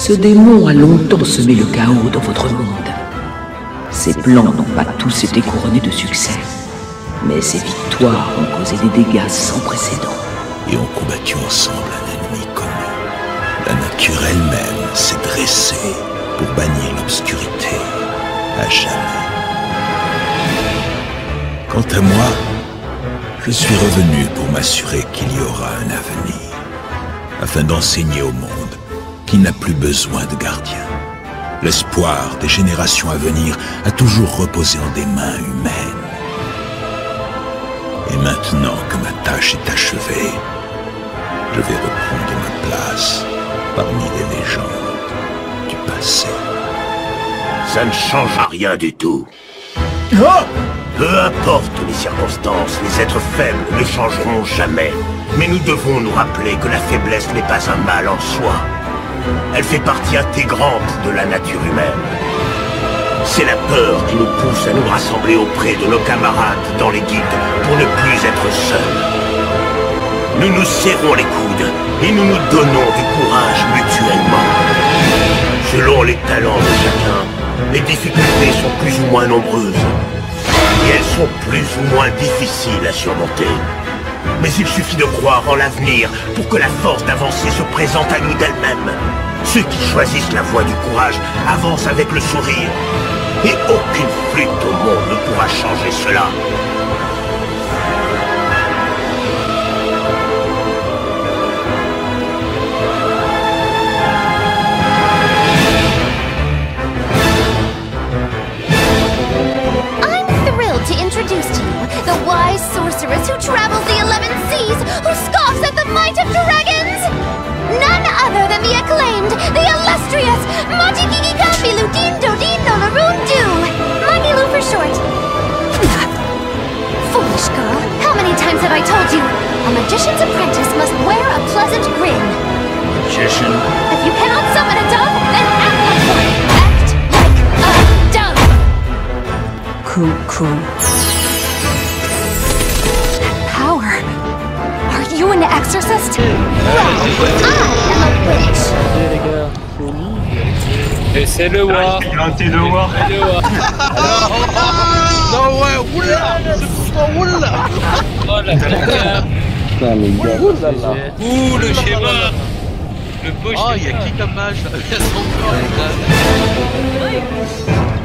Ce démon a longtemps semé le chaos dans votre monde. Ses plans n'ont pas tous été couronnés de succès, mais ses victoires ont causé des dégâts sans précédent. Et ont combattu ensemble un ennemi commun. La nature elle-même s'est dressée pour bannir l'obscurité à jamais. Quant à moi, je suis revenu pour m'assurer qu'il y aura un avenir, afin d'enseigner au monde qu'il n'a plus besoin de gardiens. L'espoir des générations à venir a toujours reposé en des mains humaines. Et maintenant que ma tâche est achevée, je vais reprendre ma place parmi les légendes du passé. Ça ne change rien du tout. Peu importe les circonstances, les êtres faibles ne changeront jamais. Mais nous devons nous rappeler que la faiblesse n'est pas un mal en soi. Elle fait partie intégrante de la nature humaine. C'est la peur qui nous pousse à nous rassembler auprès de nos camarades dans les guildes pour ne plus être seuls. Nous nous serrons les coudes et nous nous donnons du courage mutuellement. Selon les talents de chacun, les difficultés sont plus ou moins nombreuses. Et elles sont plus ou moins difficiles à surmonter. Mais il suffit de croire en l'avenir pour que la force d'avancer se présente à nous d'elle-même. Ceux qui choisissent la voie du courage avancent avec le sourire. Et aucune flûte au monde ne pourra changer cela. To introduce to you the wise sorceress who travels the 11 seas, who scoffs at the might of dragons! None other than the acclaimed, the illustrious Matikiki-Kambilu Dindo Larundu! Magilu for short. Foolish girl, how many times have I told you? A magician's apprentice must wear a pleasant grin. Magician? If you cannot summon a dove, then act like one! Act like a dove! Cuckoo. Power? Are you an exorcist? Wrong. I am a witch. C'est le war. C'est le war. Non ouais, oula. Oula. Oh la caca. Ouh le schéma. Le beau schéma. Oh, il y a qui comme mage? Il y a son corps, les gars.